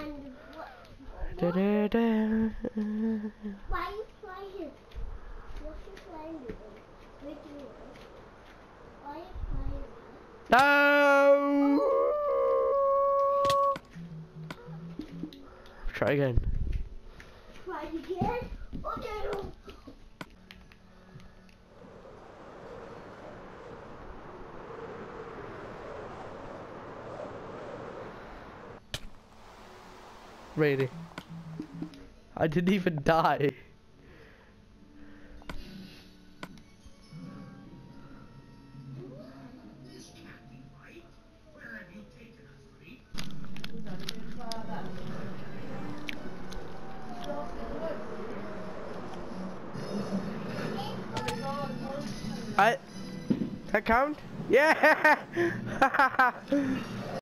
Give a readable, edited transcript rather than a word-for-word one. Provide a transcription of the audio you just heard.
And Da, da, da. why are you flying? What are you flying doing? Making noise. Why are you flying? No! Try again. Try again? Oh no! Really? I didn't even die. That count? Yeah!